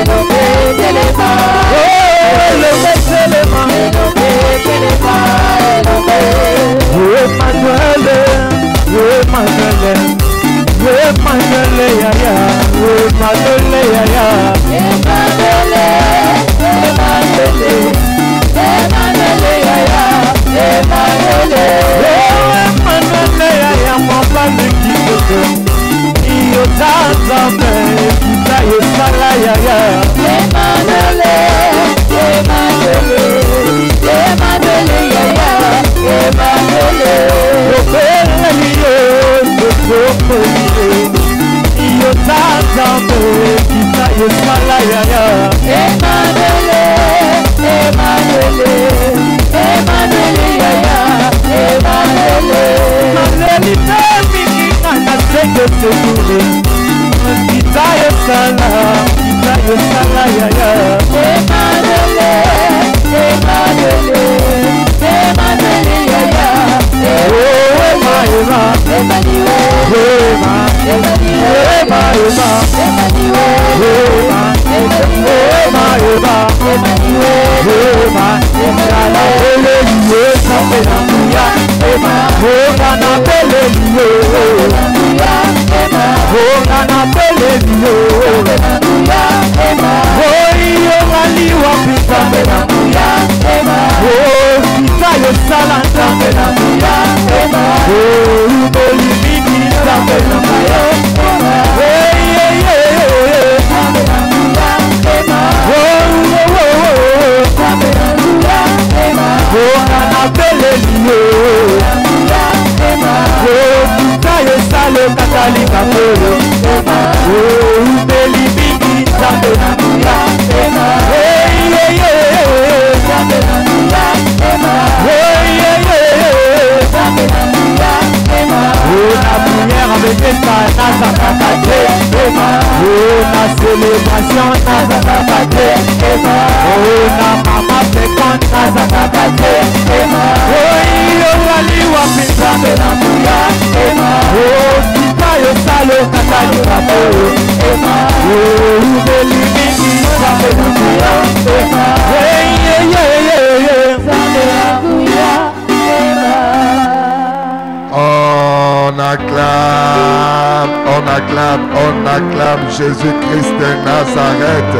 On acclame Jésus-Christ de Nazareth.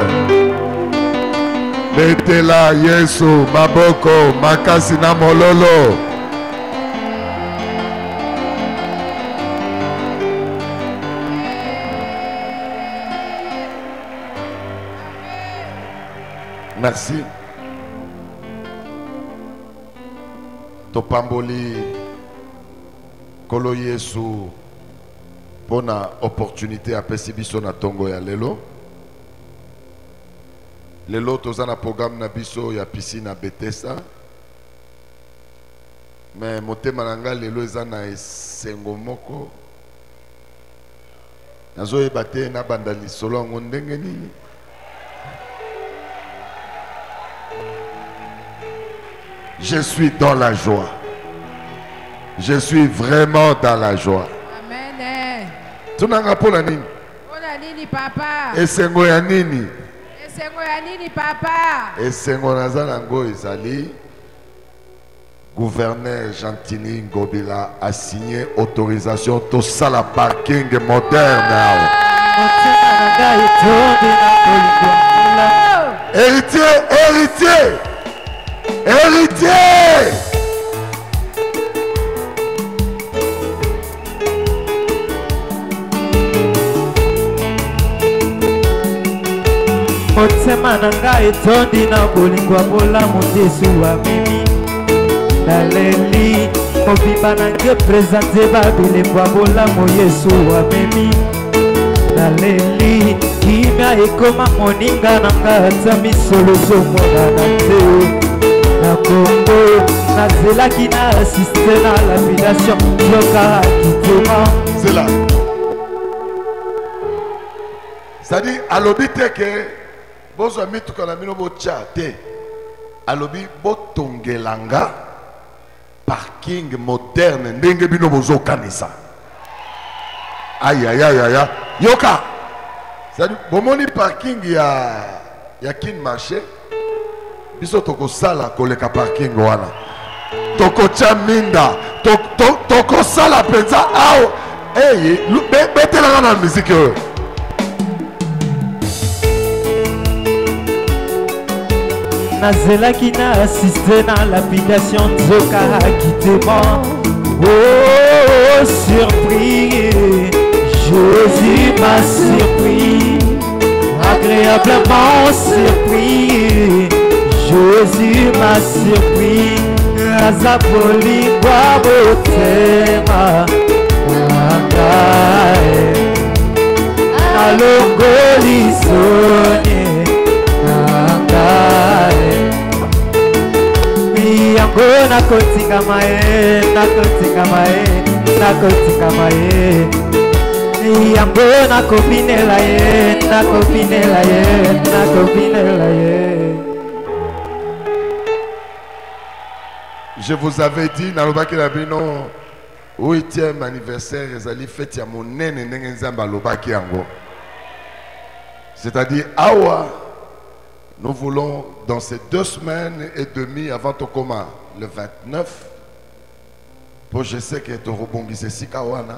Betela Yesu Maboko Makasina Mololo. Merci. Topamboli Kolo Yesu. Bonne opportunité à Pesibiso na Tongo ya lelo. Lelo tozana programme na biso ya piscine à Bethesda. Mais motema nanga lelo ezana esengo moko. Nazo ebate na bandali solo ndenge nini. Je suis dans la joie. Je suis vraiment dans la joie. Tunanga pona nini? Pona nini papa? Esengo ya nini? Esengo ya nini papa? Esengo nazana ngo ezali. Gouverneur Gentini Ngobila a signé autorisation to sala parking moderne. Héritier, héritier, héritier. Motema nanga etondi na bolingo bola motesu wa mimi Naleli Mobiba nange prezante babilembo bola mo Yesu wa mimi Naleli Kimia ekoma moninga nanga ata misolo zomona na te Na Congo Nazelaki na assiste na lapidation Yoka kitema C'est là. C'est-à-dire, à l'obité que bozo mituka na mino bocha te alobi botongelanga parking moderne ndenge bino bozo kanisa aïe aïe aïe aïe yoka C'est-à-dire, bomoni parking il y a kin marché. Biso toko sala koleka parking wana. Toko chaminda, toko sala penza ao. Hey, betela na musique. Nazelaki na assisté na lapidation Nzoka Akitement. Oh, surpris, Jésus m'a surpris, agréablement surpris. Jésus m'a surpris, Azapoli Guabotema, Angae, Alongolisone, Angae. Yango nakotika mae, nakotika mae, nakotika mae. Yango nakopinela ye, nakopinela ye, nakopinela ye. Je vous avais dit, nalobaki na bino 8e anniversaire ezali fête ya monene ndenge nzambe alobaki yango. C'est-à-dire awa nous voulons, dans ces 2 semaines et demie avant ton coma, le 29, pour je sais que tu rebondis ici, Kawana,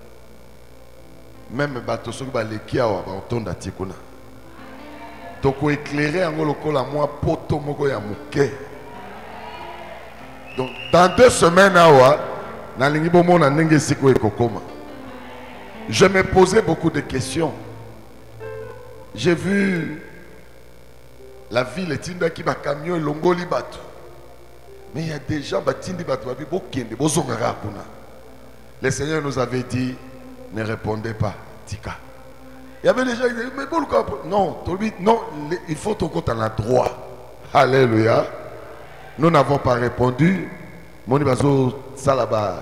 même bateau sur le Kiawa, on tombe à Tikuna. Tu peux éclairer en gros la moi poto moko ya muke. Donc, dans 2 semaines, je me posais beaucoup de questions. J'ai vu la ville est une qui va camion et longoli bateau. Mais il y a des gens qui le Seigneur nous avait dit, ne répondez pas, Tika. Il y avait des gens qui disaient, mais pourquoi? Non, non, il faut ton compte en droit. Alléluia. Nous n'avons pas répondu. Mon bazo salaba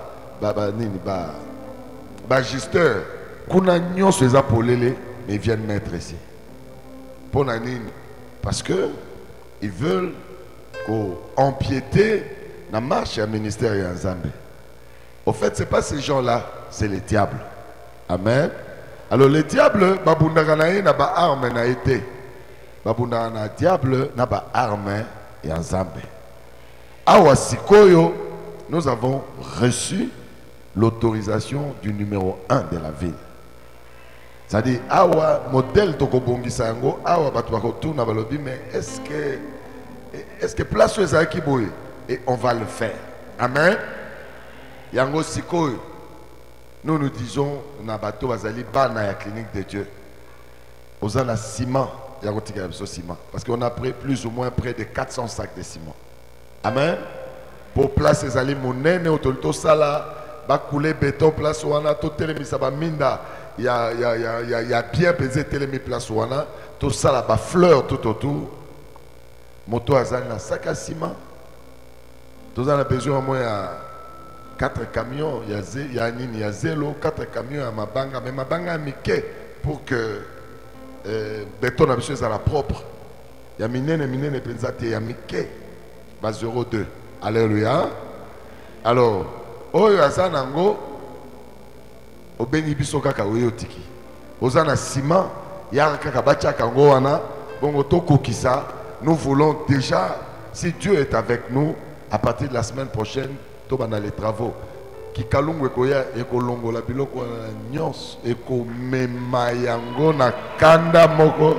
bagisteur kuna nyonso eza polele mais viennent mettre ici. Pour nanine parce que ils veulent empiéter la marche et le ministère et Nzambe. Au fait, c'est pas ces gens-là, c'est les diables. Amen. Alors les diables, babundaganaï n'a pas arme n'a été. Babundagana diable n'a pas arme et Nzambe. Awa sikoyo, nous avons reçu l'autorisation du numéro 1 de la ville. C'est-à-dire, awa modèle tokobongi sango, awa batwako tourna balobi, mais est-ce que place aux akiboye et on va le faire. Amen. Yango sikoyo. Nous nous disons na bato bazali bana ya clinique de Dieu. Ozana ciment, yango tika biso ciment parce qu'on a pris plus ou moins près de 400 sacs de ciment. Amen. Pour place les alliés monnaie autolito sala ba couler béton place wana to telemisa ba minda il y a bien pesé télémi place wana tout ça là ba fleur tout autour moto azana sac à ciment tous en a besoin au moins 4 camions il y a nini il y a 4 camions à mabanga mais mabanga mike pour que béton a besoin à la propre il y a minene pensate il y a mike ba 02. Alléluia. Alors, oyo azanango obengi biso kaka oyo tiki. Ozana ciment ya kaka bacha kango wana bongo tokokisa. Nous voulons déjà si Dieu est avec nous à partir de la semaine prochaine tobana les travaux. Ki kalungu ekoya ekolongo la biloko nyos eko mema yango na kanda moko.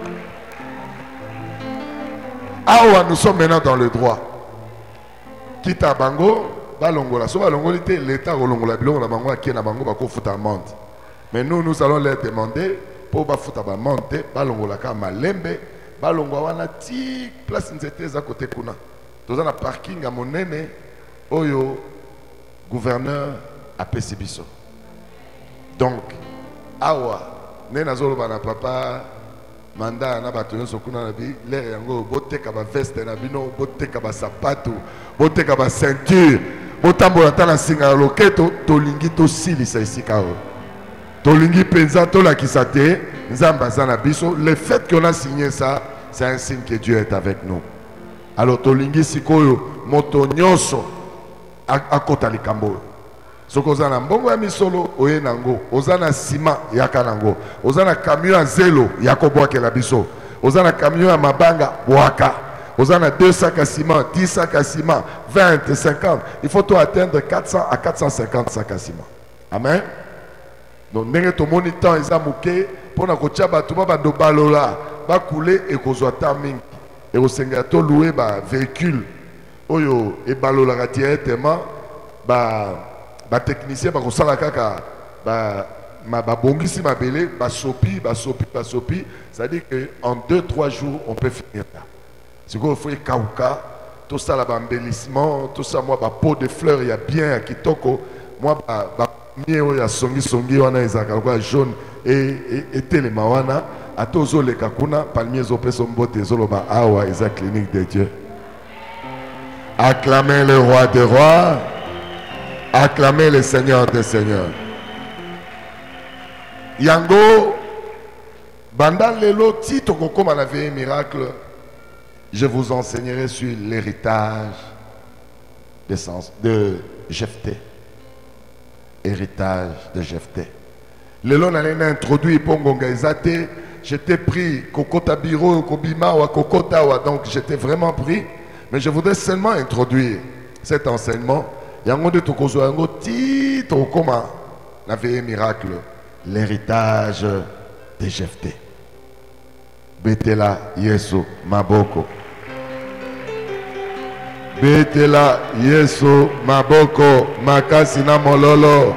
Awa nous sommes maintenant dans le droit. Kita bango balongola so balongoli te l'état kolongola biloko na bango akie na bango bako futa amende. Mais nous allons leur demander pour ba futa ba amende balongola ka malembe balongwa wana ti place nzete za côté kuna. Toza na parking à monene oyo gouverneur a pesi biso. Donc awa nena zolo bana papa manda na bato nyonso kuna na bi l'air yango boteka ba veste na bino boteka ba sapato boteka ba ceinture botambola ta na singa loketo tolingi to silisa isika o tolingi penza to la kisate nzamba zana biso le fait qu'on a signé ça c'est un signe que Dieu est avec nous. Alors tolingi sikoyo moto nyonso akota likambo Soko ozana mbongo ya misolo oye nango, ozana ciment yaka nango, ozana camion ya zelo yako boake la biso, ozana camion ya mabanga boaka, ozana 2 sacs à ciment, 10 sacs à ciment, 20, 50. Il faut tout atteindre 400 à 450 sacs à ciment. Amen. Donc ndenge to moni temps eza muke pona ko tia bato ba bando balola ba couler et ko zwa mingi et au senga to louer ba véhicule oyo e balola directement ba technicien ba ko sala kaka ba bongisi mabele ba sopi, ça dit que en 2-3 jours on peut finir là. C'est quoi faut kauka tout ça là ba embellissement, tout ça moi ba pot de fleurs il y a bien kitoko moi ba mieux ya songi wana ezaka kwa jaune et telema wana atozo le kakuna palmier zo peso mbote zoloba awa eza clinique de Dieu. Acclamez le roi des rois, acclamez le Seigneur des seigneurs. Yango banda lelo tito kokoma na vie miracle, je vous enseignerai sur l'héritage de Jephthé. Héritage de Jephthé. Le long n'a introduit Pongonga Ezate, j'étais pris Kokota Biro, Kobima ou Kokota, donc j'étais vraiment pris. Mais je voudrais seulement introduire cet enseignement. Yango de Tokozo Yango titre comment la veille miracle, l'héritage de Jephthé. Betela Yesu Maboko. Betela Yesu Maboko Makasina Mololo.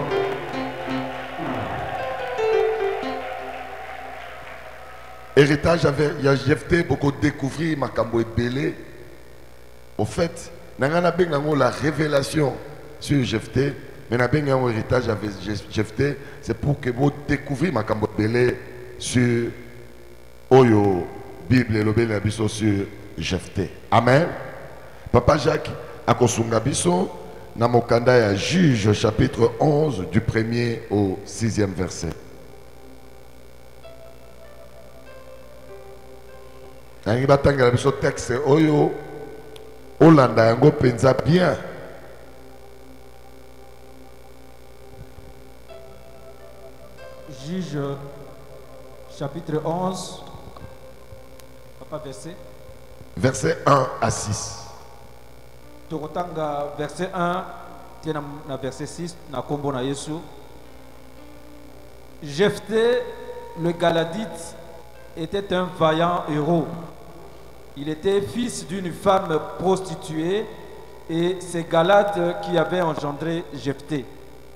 Héritage avait Jephthé beaucoup découvrir Makambo et Belé. Au fait, nangana bengango la révélation sur Jephthé, mais na bengango héritage avec Jephthé, c'est pour que vous découvrir Makambo et Belé sur Oyo Bible et le Belé sur Jephthé. Amen. Papa Jacques akosunga biso na mokanda ya Juge chapitre 11 du 1er au 6e verset. Nangi batanga biso texte oyo olanda yango penza bien. Juge chapitre 11 papa verset 1 à 6. Tokotanga verset 1 tena na verset 6 na kombo na Yesu. Jephthé le Galadite était un vaillant héros. Il était fils d'une femme prostituée et c'est Galad qui avait engendré Jephthé.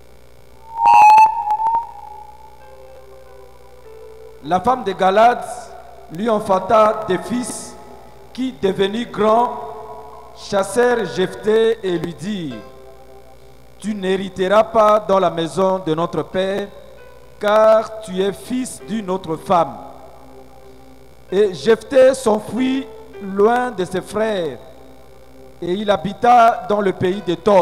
La femme de Galad lui enfanta des fils qui, devenus grands, chassèrent Jephthé et lui dirent: tu n'hériteras pas dans la maison de notre père, car tu es fils d'une autre femme. Et Jephthé s'enfuit loin de ses frères, et il habita dans le pays de Tob.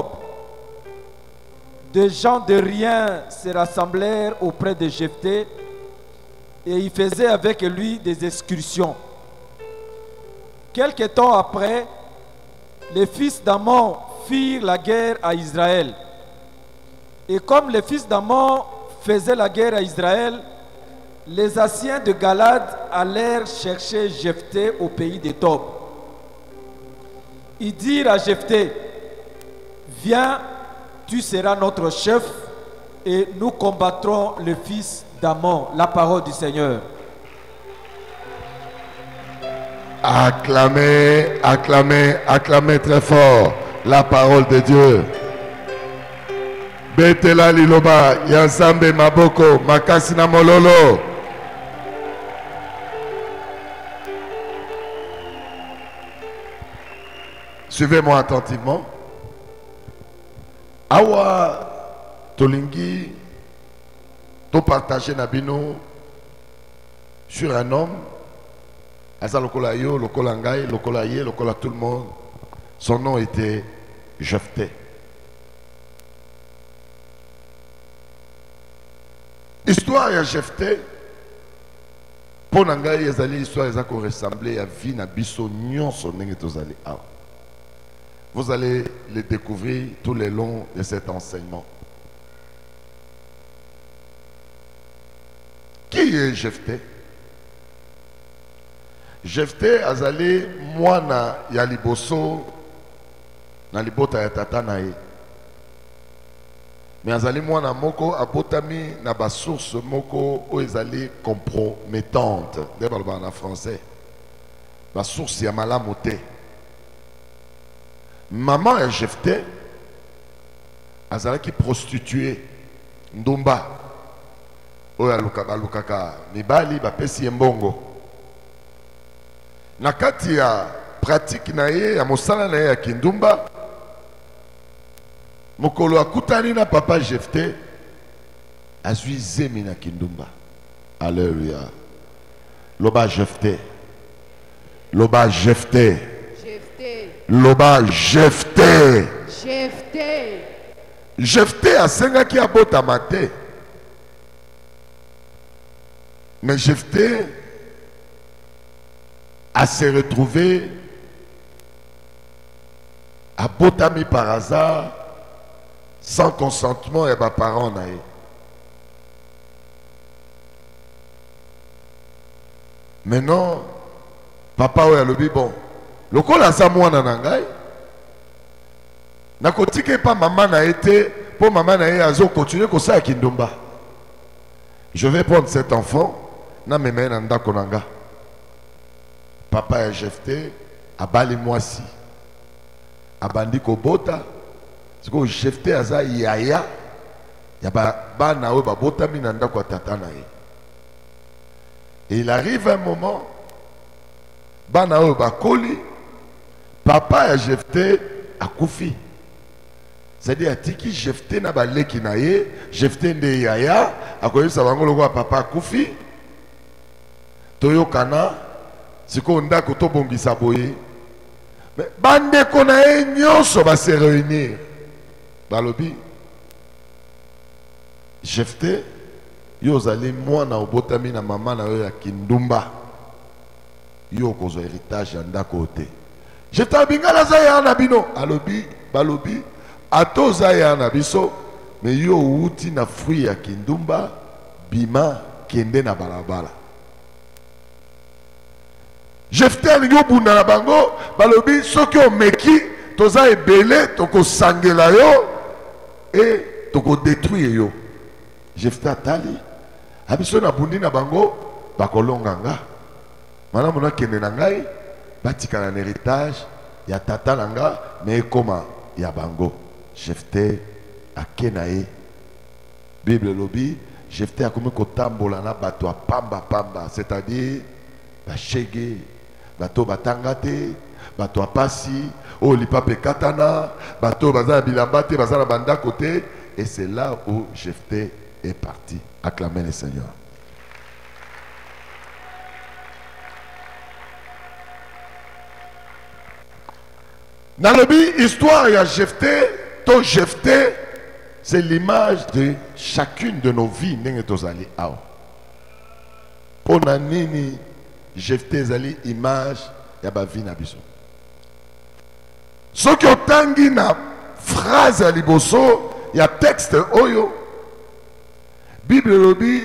Des gens de rien se rassemblèrent auprès de Jephthé, et ils faisaient avec lui des excursions. Quelque temps après, les fils d'Ammon firent la guerre à Israël. Et comme les fils d'Ammon faisaient la guerre à Israël, les Assiens de Galad allèrent chercher Jephthé au pays de Tob. Ils dirent à Jephthé: viens, tu seras notre chef et nous combattrons le fils d'Ammon. La parole du Seigneur. Acclamez, acclamez, acclamez très fort la parole de Dieu. Betela liloba, yansambe maboko, makasina mololo. Suivez-moi attentivement. Awa tolingi to partager nabino sur un homme. Asa lokola yo, lokola ngai, lokola ye, lokola tout le monde. Son nom était Jephthé. Histoire ya Jephthé, pour ngai ezali histoire ezako ressembler à vie na biso nyonso ndenge tozali awa. Vous allez les découvrir tout le long de cet enseignement. Qui est Jephthé? Jephthé azali mwana ya liboso na libota ya tata na ye. Mais azali mwana moko abotami na ba source moko o ezali compromettante. De balba en français. Ba source ya malamu te. Maman ya Jephthé azali ki prostituée ndumba. Oyo alukaka mibali bapesi ye mbongo. Na kati ya pratique na ye ya mosala na ye ya kindumba, mokolo akutani na papa Jephthé azwi zemi na kindumba. Alléluia. Loba Jephthé. Loba Jephthé. Jephthé. Loba Jephthé. Jephthé. Jephthé asengaki abotama te. Mais Jephthé a se retrouvé à Botami par hasard sans consentement et mes parents naïe. Maintenant, papa a dit bon, le col a sa moine en angai. Na kotike pas maman a été pour maman naïe a continué comme ça à Kindumba. Je vais prendre cet enfant. Na me mena ndako nanga. Papa ya Jephthé abali mwasi. Abandi kobota. Siko Jephthé aza yaya. Ya ba na we babota mi na ndako tata na ye. Et il arrive un moment ba na we bakoli papa ya Jephthé akufi. C'est-à-dire atiki Jephthé na baleki na ye, Jephthé nde yaya, akoyisa bango loko papa akufi. Toyo kana siko ndako to bongisa boye mais bande kona e nyonso ba se réunir balobi Jephthé yo zali mwana obotami na mama na yo ya kindumba yo kozo héritage ya ndako te Jephthé bingala za ya na bino alobi balobi atoza ya na biso mais yo uti na fruit ya kindumba bima kende na balabala. Jephthé alingi obunda na bango balobi soki omeki toza ebele toko sangela yo et toko détruire yo. Jephthé atali abiso na bundi na bango bakolonga nga mana mona kende na ngai batika na héritage ya tata na nga mais ekoma ya bango. Jephthé akena ye Bible lobi Jephthé akomi kotambola na bato pamba pamba, c'est-à-dire bashege bato batangate bato apasi o lipape katana bato bazana bilambate bazana banda côté, et c'est là où Jephthé est parti. Acclamez le Seigneur. Dans le but histoire, il y a Jephthé. Ton Jephthé, c'est l'image de chacune de nos vies. Pour nini Jephthé zali image ya ba vie na biso. Ce qui otangi na phrase à liboso, il y a texte oyo. Bible lobi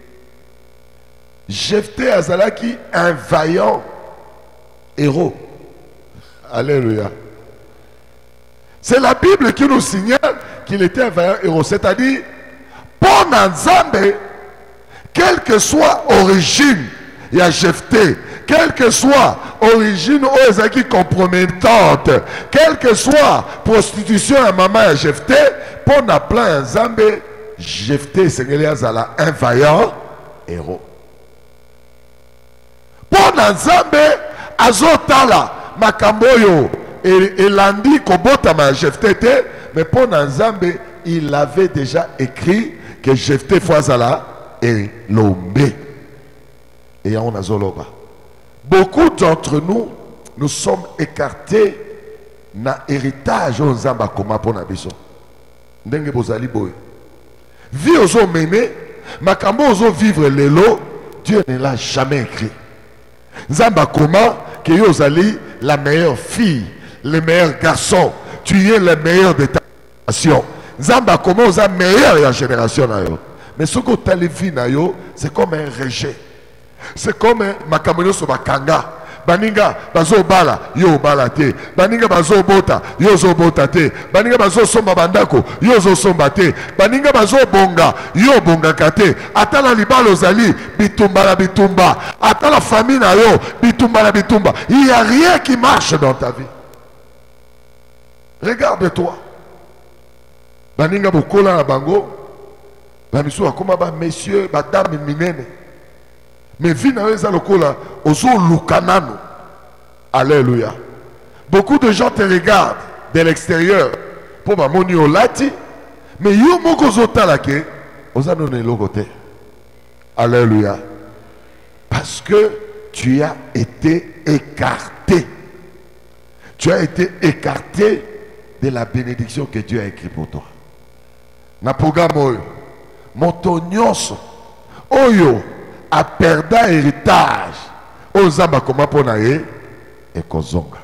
Jephthé azalaki un vaillant héros. Alléluia. C'est la Bible qui nous signale qu'il était un vaillant héros. C'est-à-dire, pour Nzambe, quelle que soit l'origine, il y a Jephthé, quelle que soit l'origine qui compromettante, quelle que soit prostitution à maman à Jephthé, pour na plan Nzambe, Jephthé c'est un vaillant héros. Pour Nzambe, azotala makamboyo et landi kobota ma Jephthé, mais pour Nzambe, il avait déjà écrit que Jephthé Fouazala est l'ombe. Et on a zoloba. Beaucoup d'entre nous, nous sommes écartés na héritage au Nzamba koma pour nabiso. Ndenge bozali boy. Vie ozo mené, makambo ozo vivre lelo, Dieu ne l'a jamais écrit. Nzamba koma que yozali la meilleure fille, le meilleur garçon, tu es le meilleur de ta génération. Nzamba koma oza meilleur de la génération na yo. Mais ce que tu as vu, c'est comme un rejet. C'est comme un makambo sur bakanga. Baninga bazo bala yo bala te. Baninga bazo bota yo zo bota te. Baninga bazo somba bandako yo zo somba te. Baninga bazo bonga yo bonga kate. Atala libalo zali bitumba la bitumba. Atala famille na yo bitumba la bitumba. Il n'y a rien qui marche dans ta vie. Regarde-toi. Baninga bokola na bango. Bamiso akoma ba messieurs, ba dames minene. Mais vie na eza lokola ozo lukanano. Alléluia. Beaucoup de gens te regardent de l'extérieur pour ma moni olati, mais yo moko zotala ke oza donné logote. Alléluia. Parce que tu as été écarté. Tu as été écarté de la bénédiction que Dieu a écrit pour toi. Na programme oyo moto nyonso oyo a perdu héritage ozamba comment pona ye ekozonga.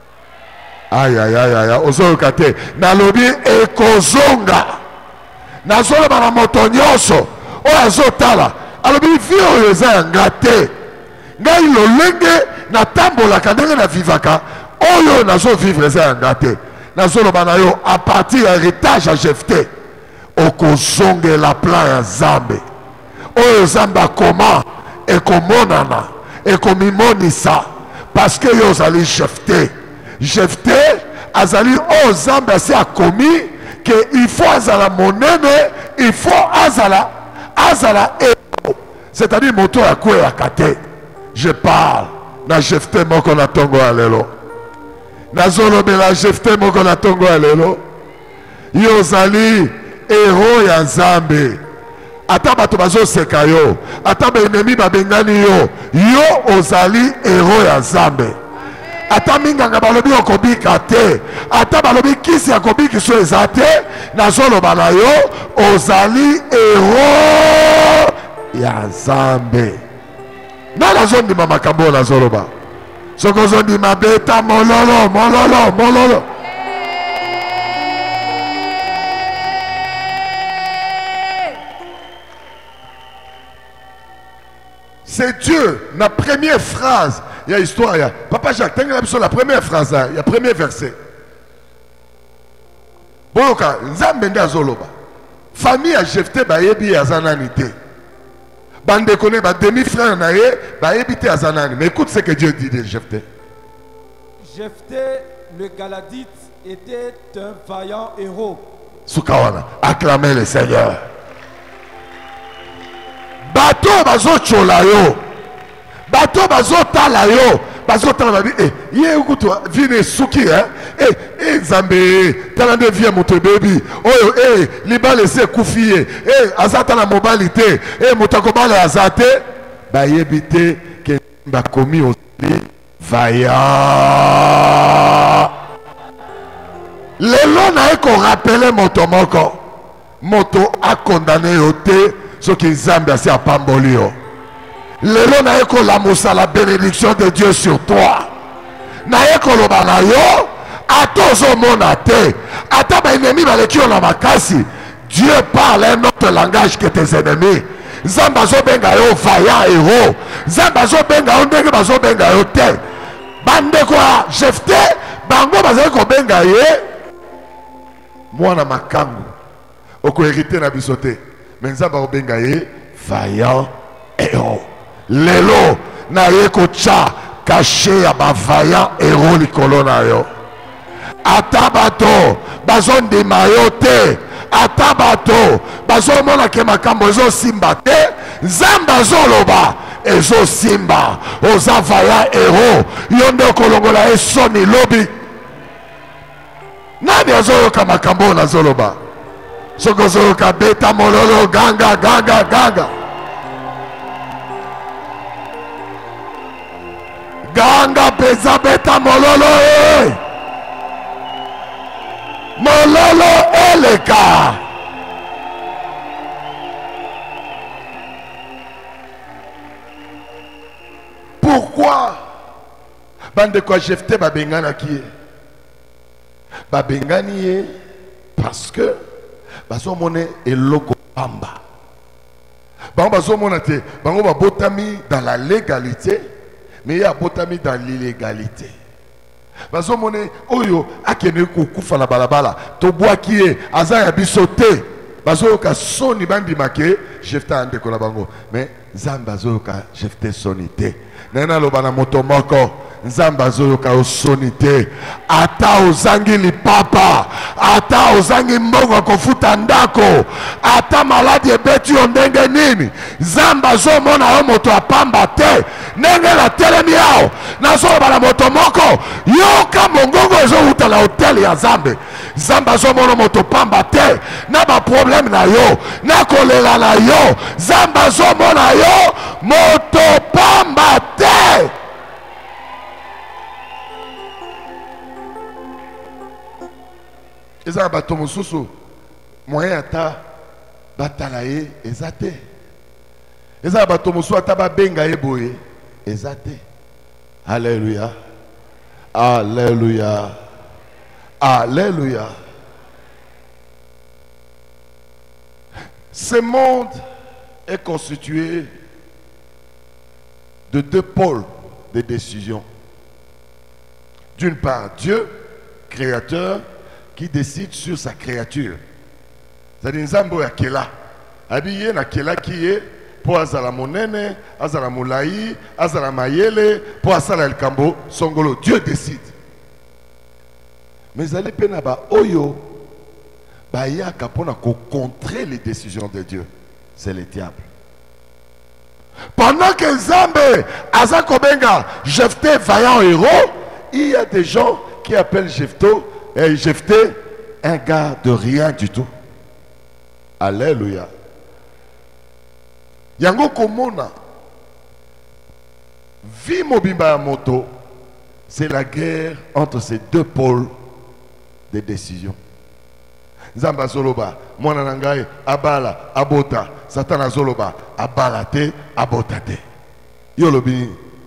Aïe aïe aïe aïe ozoyoka te nalobi ekozonga. Nazoloba na moto nyonso oyo azotala alobi vi oyo eza yanga te. Ngai lolenge natambolaka ndenge na vivaka oyo nazovivre eza yanga te. Nazoloba na yo à partir ya héritage ya Jephté okozongela plan ya Nzambe oyo Nzambe akoma ekomonana ekomimonisa parce que yo ozali Jephté. Jephté azali oyo Nzambe asi akomi que il faut azala monene, il faut azala héros, c'est-à-dire moto ya kweyaka te. Je parle na Jephté moko na tongo ya lelo. Nazolobela Jephté moko na tongo ya lelo. Yo ozali héros ya Nzambe. Ata bato bazoseka yo, ata baenemi babengani yo, yo ozali héros ya Nzambe. Ata minganga balobi okobika te, ata balobi kisi akobiki so eza te, nazoloba na yo ozali héros ya Nzambe. Na nazondima makambo nazoloba. Soko zondima beta mololo mololo mololo. C'est Dieu, la première phrase. Il y a histoire, il y a Papa Jacques, la première phrase, il y a premier verset. Boyoka, Nzambe nde azoloba. Famille à Jephté bayebi azanani te. Bande connaît ba demi-frère na ye bayebi te azanani. Mais écoute ce que Dieu dit de Jephté. Jephté le Galadite était un vaillant héros. Soukawana, acclamez le Seigneur. Bato bazo chola yo. Bato bazo tala yo. Bazo tala babi. Ye ukutu vine suki Nzambe talande vie moto baby. Oyo liba laisser koufier. Azata na mobilité. Motako bala azate. Ba yebite ke ba komi aussi vaillant. Lelo na eko rappeler moto moko. Moto a condamné yote. Ce qui Nzambe asi apamboli yo. Lelo na eko la musa la bénédiction de Dieu sur toi. Na eko loba na yo atozo mona te. Ata ba ennemi baleki yo na makasi. Dieu parle un autre langage que tes ennemis. Nzambe azo benga yo vaillant héros. Nzambe azo benga yo ndenge bazo benga yo te. Bande kwa Jephté bango bazali ko benga ye mwana makangu. Oko hérité na bisote. Mais Nzambe obenga ye vaillant héros. Lelo na ye ko tcha caché ya ba vaillant héros likolo na yo. Ata bato bazondima yo te. Ata bato bazomona ke makambo ezo simba te. Nzambe azoloba ezo simba. Oza vaillant héros. Yo nde okolongola ye soni lobi. Nani azoyoka makambo nazoloba? Sokozo kabeta mololo ganga ganga ganga ganga pesa beta mololo mololo eleka. Pourquoi bande kwa Jephté babengana qui babengani parce que bazo mone eloko pamba Bango bazomona te, bango ba botami dans la légalité, mais il y a botami dans l'illégalité. Bazomona oyo akene kukufa na balabala, tobwa kiye azaya bisote. Bazoka soni bandi make, Jephté ande kola bango, mais Zamba zoka Jephté sonité. Nena lobana motomoko. Nzamba zoyoka osonité. Ata ozangi lipapa. Ata ozangi mbongo kofuta ndako. Ata maladi ebeti ondenge nini. Nzamba zomona yo moto apamba te. Nenge la telemi yao. Nazo bala moto moko. Yoka mongongo ezo uta la hotel ya Zambe. Zamba zomona moto pamba te. Na ba problème na yo. Na kolela na yo. Zamba zomona yo moto pamba te. Eza bato mosusu moyen ata batala ye eza te. Eza bato mosusu ata babenga ye boye eza te. Alléluia. Alléluia. Alléluia. Ce monde est constitué de deux pôles de décision. D'une part, Dieu, créateur, qui décide sur sa créature. C'est-à-dire Nzambo ya kela. Habillé na kela qui est pour azala monene, azala moulaï, azala mayele, pour azala el kambo, songolo. Dieu décide. Mais allez penaba oyo ba yaka pona ko contrer les décisions de Dieu. C'est le diable. Pendant que Nzambe azako benga Jephté vaillant héros, il y a des gens qui appellent Jephté un gars de rien du tout. Alléluia. Yango komona vie mobimba ya moto, c'est la guerre entre ces deux pôles de décision. Nzamba zoloba mwana nangai abala abota, Satan zoloba abala te abota te. Yo lobini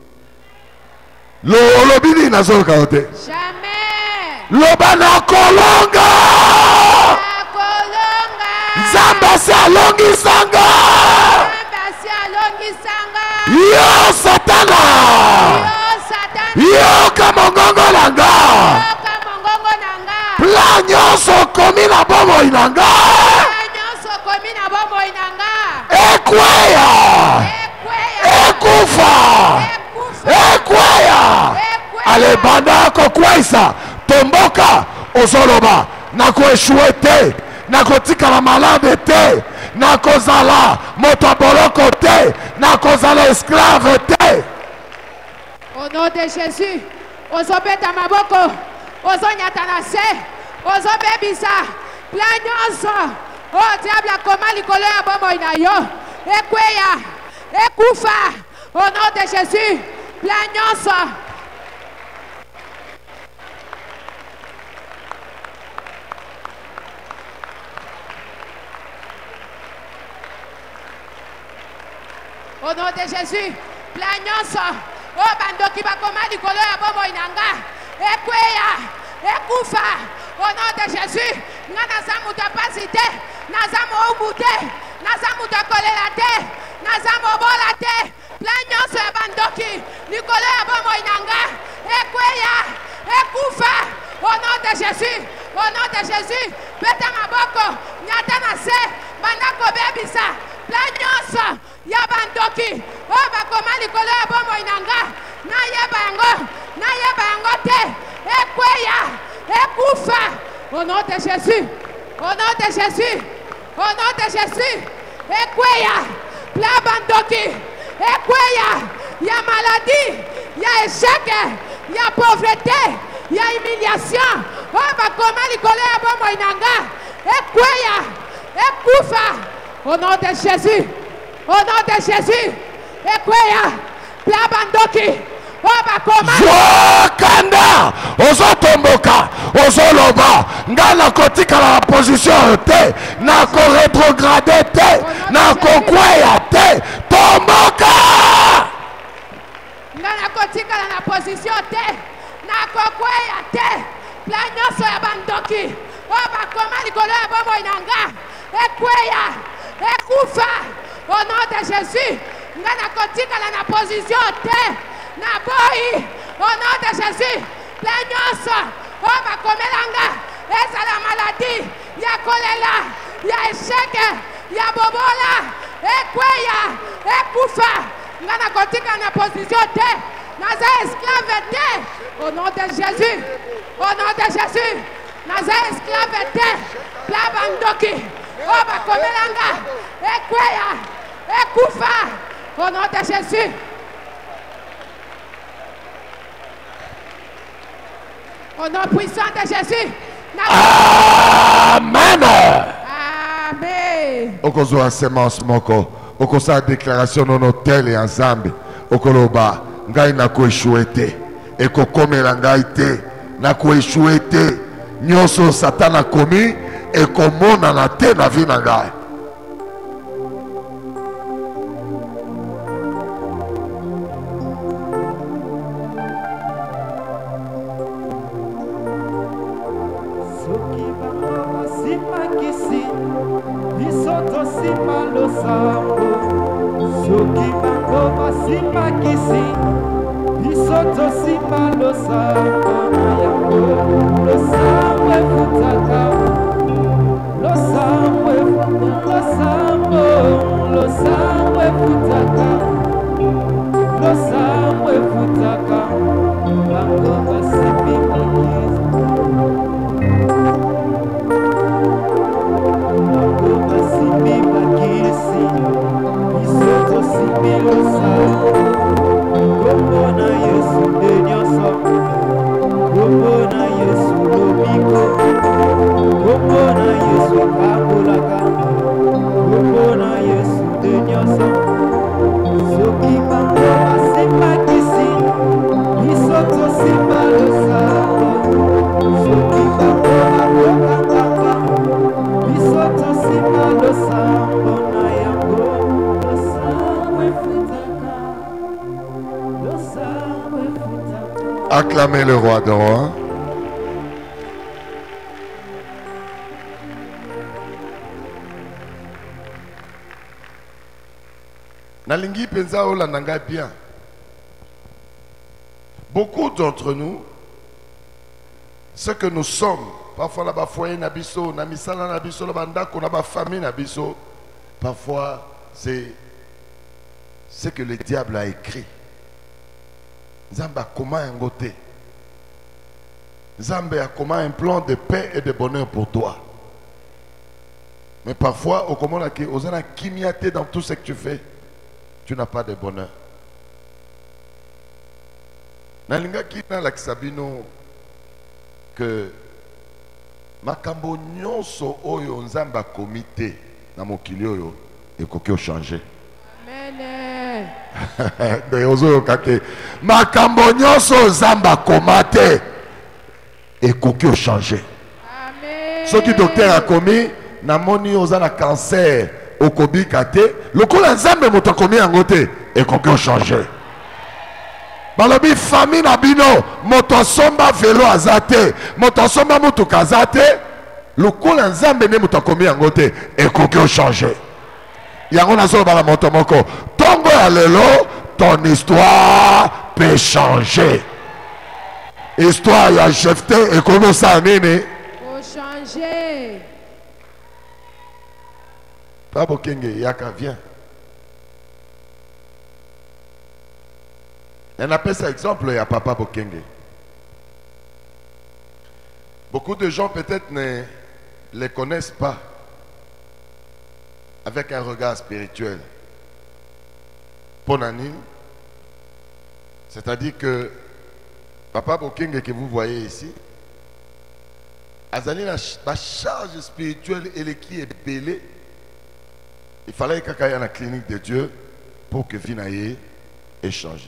lobini na zolo kaote. Jamais. Loba na kolonga. Nzamba se alongi sanga. Yo Satana. Yo kamongongo langa. Plan nyonso komi na bomo inanga. Ekweya. Ekufa. Ekweya. Ale banda kokwaisa tomboka ozoloba nako échoué te nako tikala malade te nako zala moto boloko te nako zala esclave te. Au nom de Jésus, ozobeta maboko, ozonyata na se, ozobebisa plan nyonso o diable akoma likolo ya bomoi na yo ekweya ekufa. Au nom de Jésus, plan nyonso. Au nom de Jésus, plan nyonso o bandoki bakoma likolo ya bomoi nanga ekweya ekufa. Au nom de Jésus, nga naza mutu apasi te, naza moumbu te, naza mutu akolela te, naza mobola te. Plan nyonso ya bandoki likolo ya bomoi nanga ekweya ekufa. Au nom de Jésus, au nom de Jésus, beta maboko nyata na se bandako bebisa plan nyonso ya bandoki o bakoma likolo ya bomoi nanga nayeba yango te ekweya ekufa. Au nom de Jésus, au nom de Jésus, au nom de Jésus, ekweya plan bandoki ekweya ya maladie, ya échec, ya pauvreté, ya humiliation o bakoma likolo ya bomoi nanga ekweya ekufa. Au nom de Jésus, au nom de Jésus, ekweya plan bandoki o bakoma Kanda ozotomboka ozoloba ngana kotikala la position te nako rétrograde te nako kweya te tomboka. ngana kotikala na position te nako kweya te. Plan nyonso ya bandoki o bakoma likolo ya bomoi nanga ekweya ekufa. Au nom de Jésus. Ngana kotika la na position te. Na boy. Au nom de Jésus. Plaignance. Oh bakomelanga. Eza la maladie. Ya kolela. Ya échec. Ya bobola. Ekweya. Ekufa. Ngana kotika na position te. Naza esclave te. Au nom de Jésus. Au nom de Jésus. Naza esclave te. Plabandoki. Oh bakomelanga. Ekweya. Ekufa. Au nom de Jésus. Au nom puissant de Jésus. Amen. Amen. Okozwa semence moko. Okosa déclaration non hôtel et ensemble. Okoloba. Ngai na ko échoué te. Eko komela ngai te. Na ko échoué te. Nyonso Satan a commis. Eko mona na te na vie na ngai. Acclamez le roi de rois. Nalingi penza ola nanga bien. Beaucoup d'entre nous, ce que nous sommes, parfois là-bas foyer nabiso, namisala nabiso, là-bas qu'on a ba famille nabiso, parfois c'est ce que le diable a écrit. Zamba comment un goté. Zamba a comment un plan de paix et de bonheur pour toi. Mais parfois, au comment on a kimiaté dans tout ce que tu fais, tu n'as pas de bonheur. Nalinga kina la kisabino que makambo nyonso oyo nzamba komite na mokili oyo ekoki o changer. Amen. De ozo kake makambo nyonso nzamba komate ekoki o changer. Amen. Ce qui docteur a commis na moni oza na cancer okobika te lokola nzambe moto akomi yango te ekoki o changer. Balobi famille na bino moto somba velo azate moto somba mutuka azate lokola nzambe ne moto akomi yango te ekoki o changer. Yango nazo bala moto moko tongo ya lelo ton histoire peut changer. Histoire ya Jephté ekomi sa nini Pour changer. Papa Kenge yaka viens. On appelle ça exemple, il y a Papa Bokenge. Beaucoup de gens peut-être ne les connaissent pas avec un regard spirituel. Ponani, c'est-à-dire que Papa Bokenge que vous voyez ici, Azali la charge spirituelle et qui est belée. Il fallait qu'il y ait la clinique de Dieu pour que Vinaye ait changé.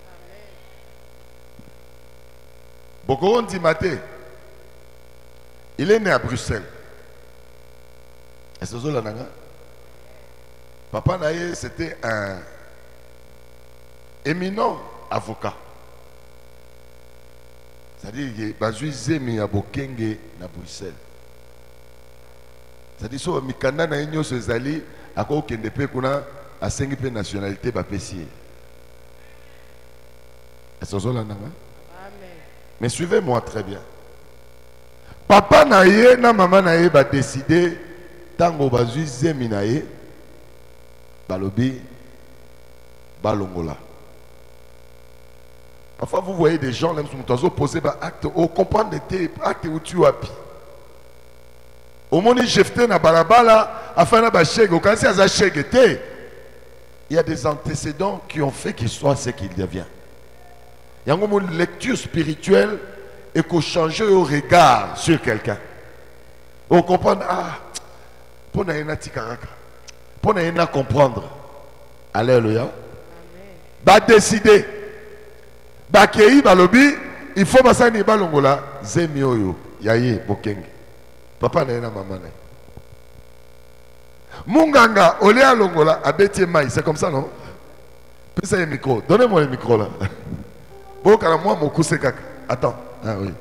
Bokoron Dimaté, il est né à Bruxelles. Et c'est ça, Papa Naye, c'était un éminent avocat. C'est-à-dire qu'il y a Zemi à Bokenge à Bruxelles. C'est-à-dire que Mikanda na Inyo Sezali, à quoi qu'il ne peut a 5 pe nationalité ba pesier. Est-ce que Amen. mais suivez-moi très bien. Papa na ye na maman na ye ba décider tango bazui zemi na ye balobi balongola. Parfois vous voyez des gens là qui poser ba acte au comprendre des actes où tu as pi. Au moment où j'ai na balabala afin na ba chèque au quand c'est à chèque était il y a des antécédents qui ont fait qu'il soit ce qu'il devient. Il y a une lecture spirituelle et qu'on change au regard sur quelqu'un. On comprend, ah, pour ne tikaraka, pour ne comprendre. Alléluia. Bah décider, bah kei balobi, il faut passer ni balongola, zemioyo, yaye bokenge. Papa na maman na. Munganga olé longola abeti mai, c'est comme ça non? Puis le micro, donnez-moi le micro là. Bon, car moi, mon coup c'est caca. Attends. Ah oui.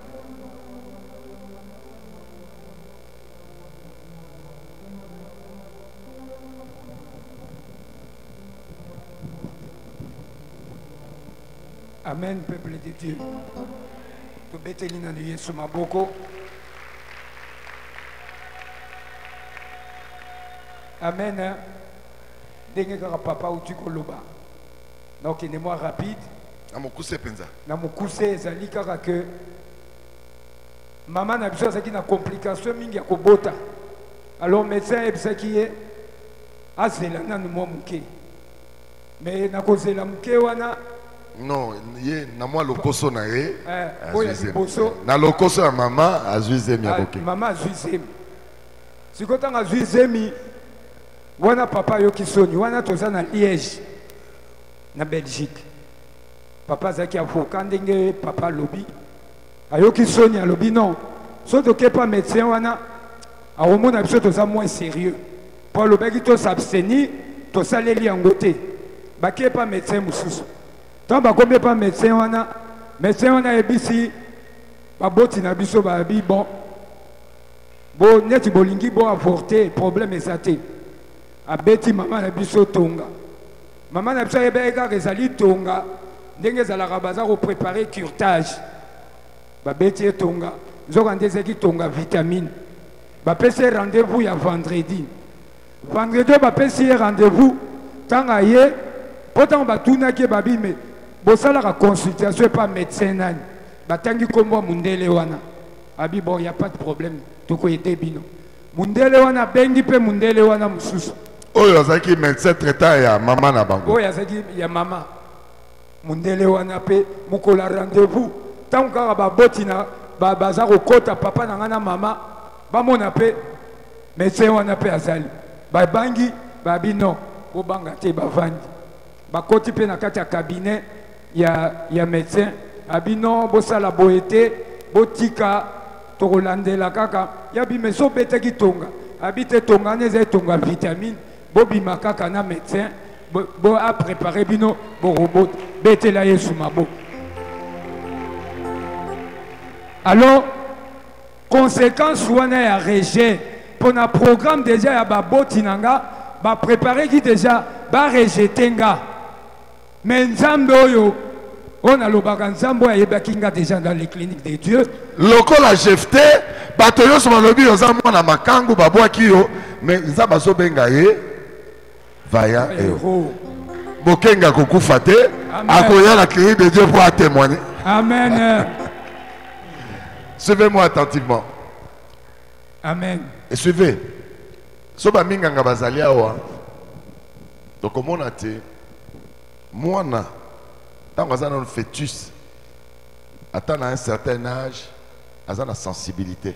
Amen, peuple de Dieu. Tu bêtes l'ina de Yesu Maboko. Amen. Dengue papa ou tu koloba. Donc, il est moins rapide. Na mokuse penza. Na mokuse ezali kaka que maman na biso azaki na complication mingi ya kobota. Alors médecin ebisaki ye azela nanu mwa muke. Mais na kozela muke wana non, ye na mwa lokoso na ye. Oya liboso na lokoso ya mama azuizemi ya boke. Mama azuizemi. Sikotanga azuizemi wana papa yoki soni wana toza na Liège na Belgique. Papa zaki avocat ndenge papa lobi ayoki soni alobi non so toke pas médecin wana aomona biso toza moins sérieux po alobaki tosabstenir tosaleli yango te bake pas médecin mosusu ntango bakomi pas médecin wana yebisi baboti na biso babi bon bo neti bolingi bo avorter problème eza te abeti mama na biso tonga mama na biso ayebaki kaka ezali tonga ndenge ezalaka baza kopréparer curtage babeti ye tonga nzoka nde ezaki tonga vitamine bapesi ye rendez-vous ya vendredi bapesi ye rendez-vous ntango aye mpo ntango batunaki ye babi me bosalaka consultation epa médecin nani batangi nkombo ya mundele wana abi bon ya pas de problème tokoyede bino mundele wana abengi mpe mundele wana mosusu oyo azalaki médecin traitant ya mama na bango oyo azalaki ya mama mundele wana pe mukola rendez-vous tant kaka baboti na baza kokota papa na ngana mama bamona pe médecin wana pe azali babangi babi non bobanga te bavandi bakoti pe na kati ya cabinet ya médecin abi non bosala boye te botika tokolandela kaka yabi me so betaki tonga abi te tonga wana eza etonga vitamine bobima kaka na médecin bo a préparé bino bo robot betela Yesu mabo. Alors conséquence wana ya rejet pour na programme déjà ya baboti nanga ba préparer qui déjà ba rejeter nga mais nzambe oyo on a lobaka nzambe ya yebaki nga déjà dans les cliniques de Dieu lokola jefte bato yo so malobi oza mwana makangu babwaki yo mais nzambe azobenga ye vaya héros. Bokenga kokufa te akoya la clinique de Dieu pour témoigner. Amen. Suivez-moi attentivement. Amen. Et suivez. Soba minganga bazali awa. Donc comment on a été mwana tant qu'on a un fœtus atteint à un certain âge, à la sensibilité.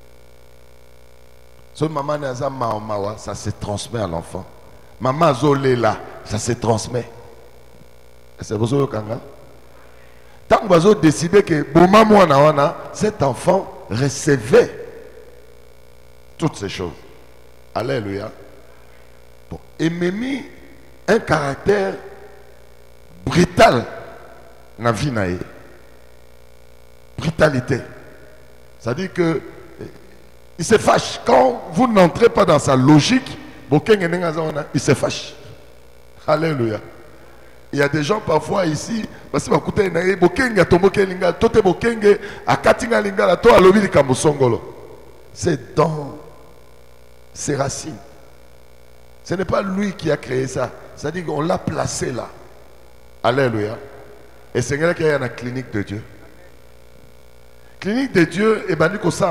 So maman naza mawa, ça se transmet à l'enfant. Maman zolé là, ça se transmet. C'est pour ça que tant qu'on va décider que cet enfant recevait toutes ces choses. Alléluia. Bon. Et Mimi, un caractère brutal dans la vie. Brutalité. C'est-à-dire que il se fâche. Quand vous n'entrez pas dans sa logique, il se fâche. Alléluia. Il y a des gens parfois ici, parce que c'est dans ses racines. Ce n'est pas lui qui a créé ça. C'est-à-dire qu'on l'a placé là. Alléluia. Et c'est quelqu'un qui est dans la clinique de Dieu. Clinique de Dieu, et ben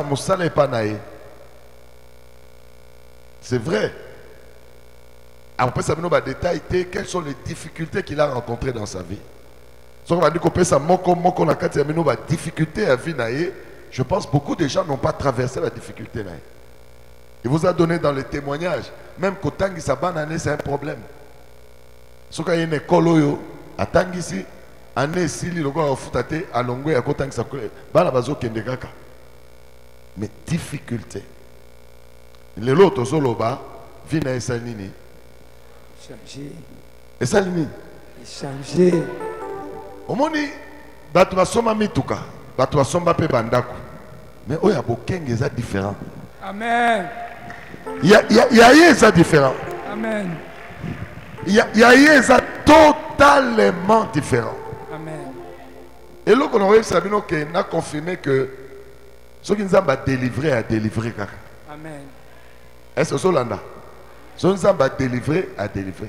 c'est vrai. Après ça, nous va détailler quelles sont les difficultés qu'il a rencontrées dans sa vie. Si on va dire qu'on peut ça, difficulté à vie, je pense que beaucoup de gens n'ont pas traversé la difficulté. Il vous a donné dans les témoignages, même quand Tangi Sabanane, c'est un problème. Si on a une école, à Tangi ici, année si le gars a fouté à Longwe, à Kotangi Sakule, Balabazo Kendegaka. Mais difficulté. Les autres solo bas, vina et salini. Changer. Et salini. Changer. Au monde, batu basoma mituka, batu basoma pe bandaku. Mais oh, il y a beaucoup de différents. Amen. Il y a ça différent. Amen. Il y a ça totalement différent. Amen. Et là, on a confirmé que ceux qui nous ont délivré à délivrer. Amen. Est-ce que c'est là? Ceux qui nous ont délivré à délivrer.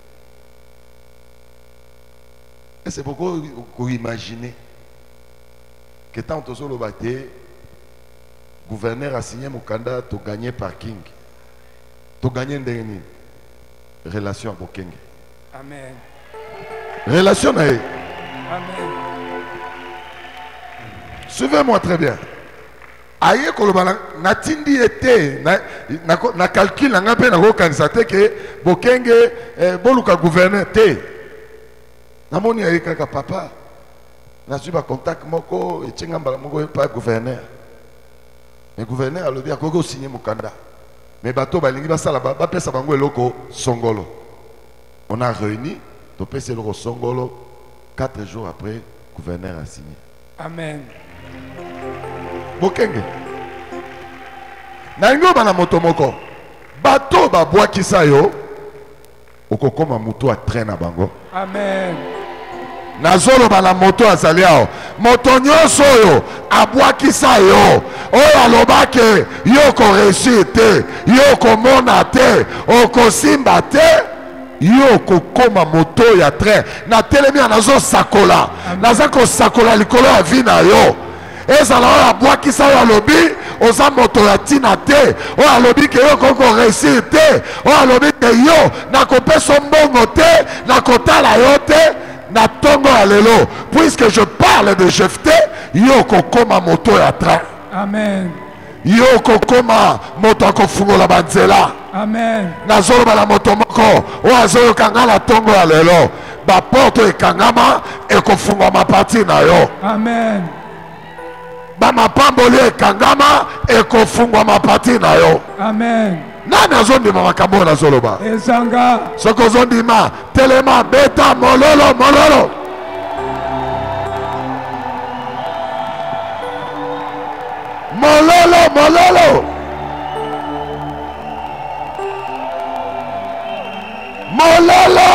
Et c'est pourquoi vous imaginez que tant que le bâté, le gouverneur a signé mon candidat pour gagner parking. Pour gagner une relation avec Bokenge. Amen. Relation avec. Amen. Suivez-moi très bien. Aïe kolobana natindi été na calcul na ngape na ko kanisa que Bokenge boluka gouverneur te. Namoni aïe kaka papa. Na suba contact moko et tchengamba moko pas gouverneur. Mais gouverneur a le bien ko signer mon candidat. Mais bateau balingi basala ba pesa bango eloko songolo. On a réuni, to pesa eloko songolo 4 jours après gouverneur a signé. Amen. Bokenge. Na ngo bana moto moko. Bateau ba bwakisa yo. Okokoma mutu a train na bango. Amen. Nazolo bana moto azali ao. Moto nyonso yo abwakisa yo. Oyo alobake yo ko réussir te, yo ko mona te, oko simba te, yo ko koma moto ya train. Na telemi nazo sakola. Naza ko sakola likolo ya vina yo. Ezala oyo abwakisa yo alobi oza moto ya tina te, oyo alobi ke yo koko réussir te, oyo alobi ke yo nakopesa mbongo te, nakotala yo te. Na tongo alelo, puisque je parle de Jephté, yo kokoma moto ya train. Amen. Yo kokoma moto kofungola banzela. Amen. Na zolo bala moto moko, o azoyo kangala tongo alelo, ba porte ekangama ekofungwa parti na yo. Amen. Ba mapamboli ekangama ekofungwa parti na yo. Amen. Nani azondima makambo na zoloba? Ezanga. Soko zondima telema beta mololo mololo. Mololo mololo. Mololo.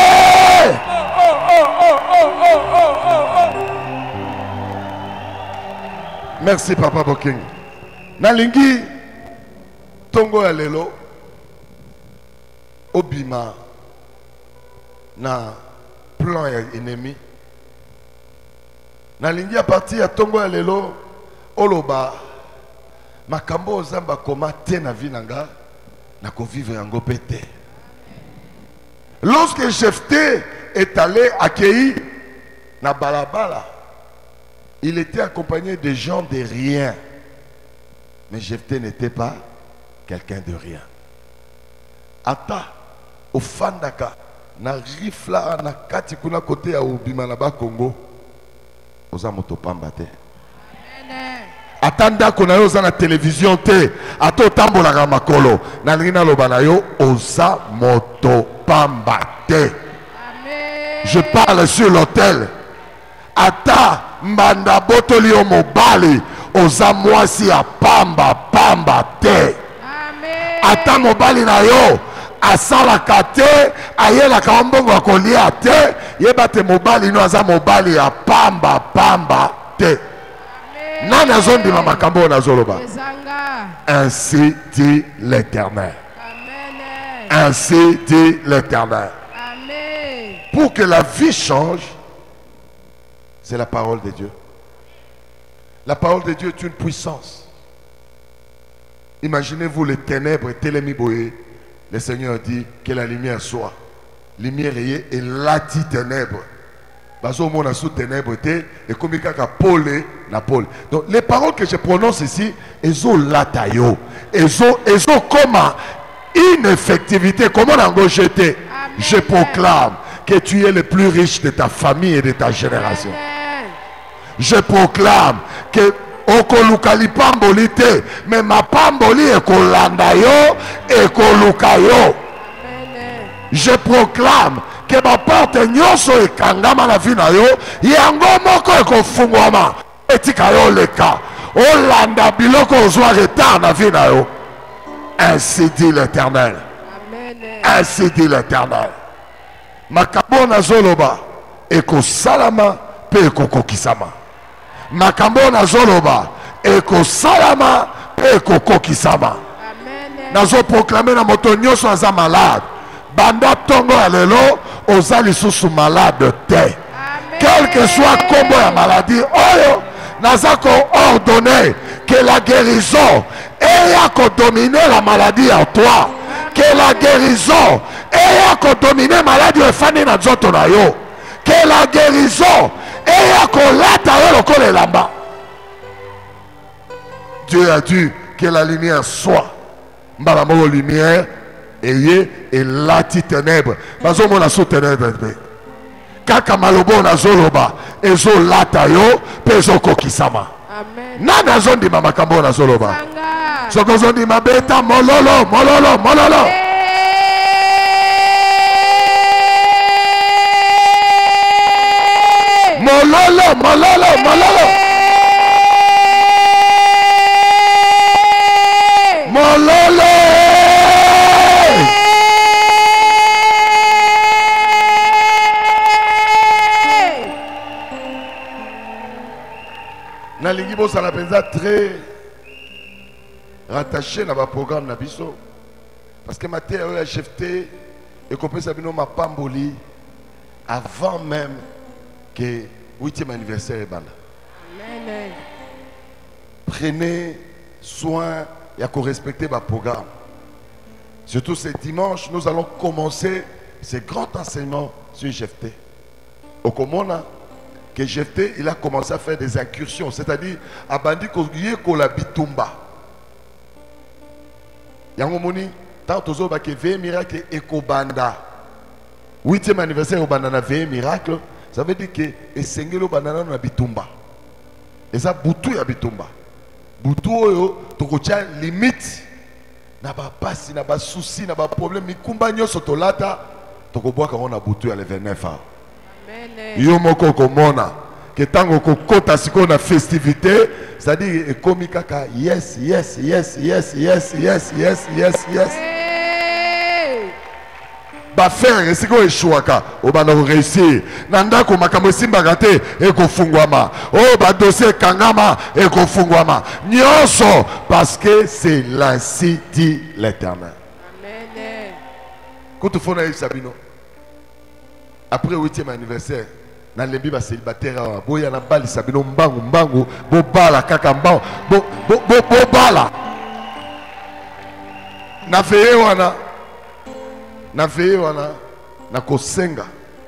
Merci papa Boking. Nalingi tongo ya lelo obima na plan ya ennemi. Nalingi a partir ya tongo ya lelo oloba makambo ozamba koma te na vie nanga na ko vivre yango pete. Lorsque Jephté est allé accueillir na balabala, il était accompagné de gens de rien. Mais Jephté n'était pas quelqu'un de rien. Ata au fandaka na rifla na kati kuna côté ya obima na ba Congo oza moto pamba te. Atanda kona yo oza na télévision te ato tambola ka makolo na lina loba na yo oza moto pamba te. Je parle sur l'autel. Ata mbanda botoli o mobali oza mwasi ya pamba pamba te. Ata mobali na yo asalaka te ayelaka mbongo akolia te yeba te mobali no aza mobali ya pamba pamba te nani azondima makambo oyo nazoloba. Ainsi dit l'Éternel. Ainsi dit l'Éternel. Pour que la vie change, c'est la parole de Dieu. La parole de Dieu est une puissance. Imaginez-vous les ténèbres, Télémiboé. Le Seigneur dit que la lumière soit. Lumière et la dit ténèbres. Donc les paroles que je prononce ici, elles ont latayo. Elles ont comme une effectivité. Comment on a jeté? Je proclame que tu es le plus riche de ta famille et de ta génération. Je proclame que okoluka pamboli te, mais ma pamboli ekolanda yo ekoluka yo. Je proclame que ma porte nyonso ekangama na vie na yo yango moko ekofungwama etika yo leka olanda biloko ozwa retard na vie na yo. Ainsi dit l'Éternel. Ainsi dit l'Éternel. Makambo na zoloba ekosalama pe ekokokisama. Makambo na zoloba ekosalama pe ekokokisama. Nazo proclamer na moto nyonso aza malade. Banda tongo ya lelo oza lisusu malade te. Quel que soit combo ya maladie oyo naza ko ordonner que la guérison ait dominer la maladie en toi. Que la guérison ait dominer la maladie et fani na nzoto na yo. Que la guérison ait lata yo lokole lamba. Dieu a dit que la lumière soit. Mbala mo lumière et lati ténèbres. Bazo mo na so ténèbres. Kaka malobo na zoloba ezo lata yo pezo kokisama. Amen. Nana zondi mama kambo na zoloba. Soko zondi mabeta mololo mololo mololo. Mololo mololo mololo. Mololo. Nalingi bosa la penza très rattaché dans le programme Nabiso parce que ma terre a jeté et qu'on sabino ma pamboli avant même que 8e anniversaire est bana. Amen. Prenez soin et à respecter le programme. Surtout ce dimanche, nous allons commencer ce grand enseignement sur Jephté. Au Komona, que Jephté, il a commencé à faire des incursions, c'est-à-dire à bandi ko la bitumba. Yangomoni, tant aux autres que veille miracle et kobanda. 8e anniversaire au banana veille miracle, ça veut dire que et sengelo banana na bitumba. Et ça boutou ya bitumba. Boutou yo tokocha limite na ba pasi na ba souci na ba problème mikumba nyoso tolata tokoboa ka on a boutou ya le 29 ans. Yo moko komona que tango kokota siko na festivité, c'est-à-dire ekomi kaka yes yes yes yes yes yes yes yes yes. Ba faire siko eshuaka obana réussir. Nanda ko makambo simbaka te ekofungwama. Oh ba dossier kangama ekofungwama. Nyonso parce que c'est l'ainsi dit l'Éternel. Amen. Quand fona Sabino après 8e anniversaire, dans les bibles célibataires, boya na bali sabino mbangu mbangu, bo bala kaka mbangu, bo bala. Na feye wana, na kosenga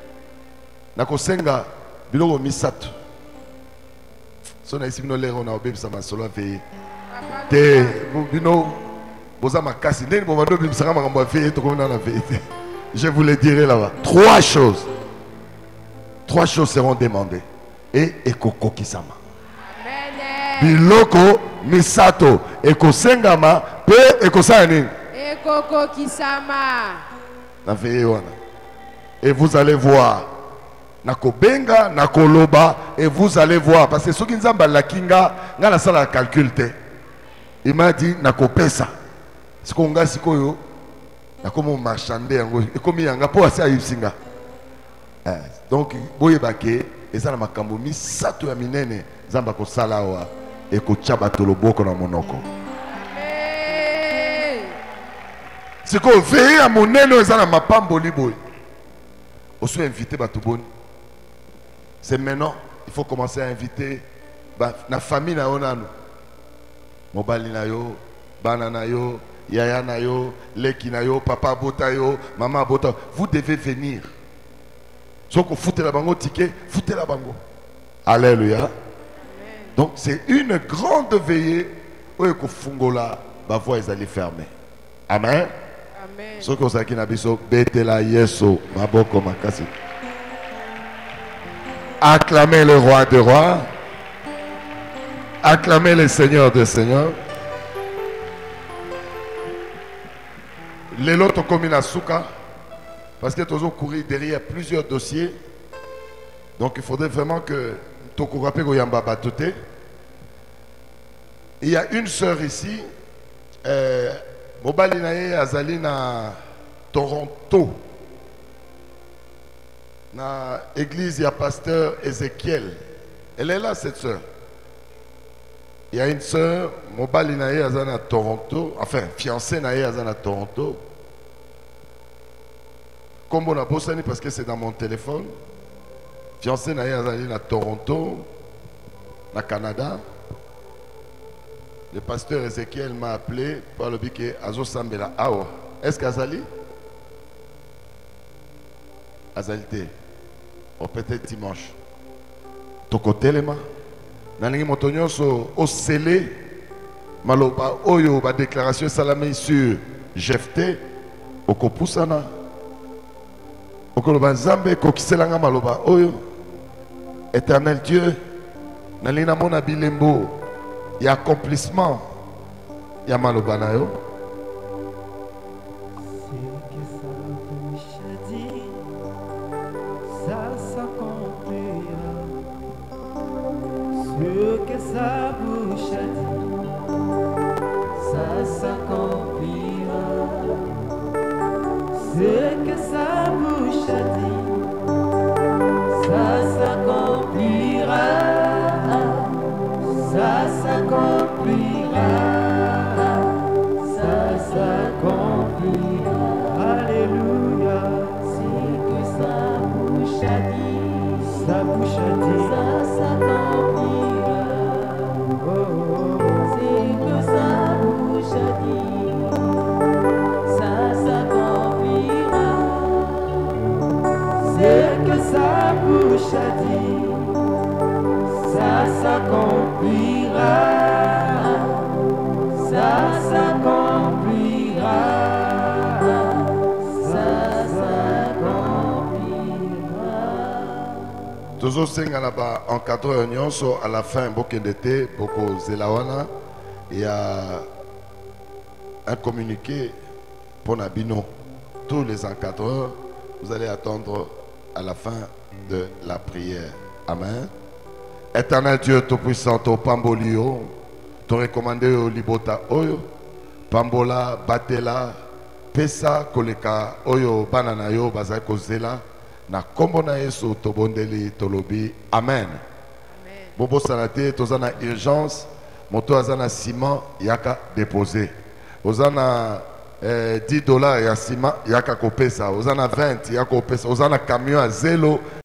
biloko misato. So na isi bino lero na obebi sama solo feye. Te bino boza makasi ndeni bo mando bimsanga makambo feye to komona na feye. Je vous le dirai là-bas. 3 choses. 3 choses seront demandées. Et ekoko kisama. Biloko misato ekosengama pe ekosani. Ekoko kisama. Et vous allez voir. Nakobenga, nakoloba et vous allez voir parce que ceux qui nzamba la kinga ngana sala calcul te. Il m'a dit nakopesa. Ce qu'on ga sikoyo nakomo marchander yango ekomi yanga po asa yisinga. Donc boyebake eza na makambo misato ya minene Nzambe akosala wa ekotia bato loboko na monoko. C'est qu'on veille à mon nez, nous allons m'apamboli boy. On soit invité bato boni. C'est maintenant, il faut commencer à inviter la famille na onano. Mobali na yo, banana yo, yaya na yo, leki na yo, papa bota yo, maman bota. Vous devez venir. Si vous foutez la bango ticket, foutez la bango. Alléluia. Donc c'est une grande veillée où il faut la voie est allée fermer. Amen. Ce que vous avez dit, Betela Yeso, Maboko Makasi. Acclamez le roi des rois. Acclamez le Seigneur des seigneurs. Les lots comme une souka. Parce que toujours courir derrière plusieurs dossiers. Donc il faudrait vraiment que Tokorape Goyamba Batote. Il y a une sœur ici. Mobali naye azali na Toronto. Na église, il y a pasteur Ézéchiel. Elle est là, cette sœur. Il y a une sœur, Mobali naye azali na Toronto. Enfin, fiancée naye azali na Toronto. Comme on a bossé parce que c'est dans mon téléphone. Fiancée naye azali na Toronto, na Canada. Le pasteur Ézéchiel m'a appelé par le biquet Azo Sambela. Awa. Est-ce qu'Azali? Azalité. Ou peut-être dimanche. Toko telema. Naningi motonyoso au scellé. Maloba oyo ba déclaration salamé sur Jephté. Oko pusana. Oko loba nzambe kokiselanga maloba oyo. Éternel Dieu. Nalina mona bilembo. Il y a accomplissement. Il y a malobanayo. Ce que sa bouche a dit, ça s'accomplira. Ce que sa bouche a dit, ça s'accomplira. Ça s'accomplira, ça s'accomplira. Alléluia. C'est que sa bouche a dit, ça s'accomplira. Oh, c'est que sa bouche a dit, ça s'accomplira. C'est que sa bouche a dit, ça s'accomplira, ça s'accomplira, ça s'accomplira. Toujours singa là-bas en 4 nyonso à la fin beaucoup d'été beaucoup zelawana il y a un communiqué pour Nabino. Tous les encadreurs, vous allez attendre à la fin de la prière. Amen. Éternel Dieu Tout-Puissant, au Pambolio, te recommandé au Libota Oyo, Pambola, Batela, Pesa, Koleka, Oyo, Bananayo, Bazako Zela, na Kombona Yesu, Tobondeli, Tolobi. Amen. Bobo Sanate, Tozana urgence, Moto Azana ciment, Yaka déposé. Ozana $10 ya ciment, Yaka Kopesa. Ozana 20, Yaka Kopesa. Ozana camion à zélo.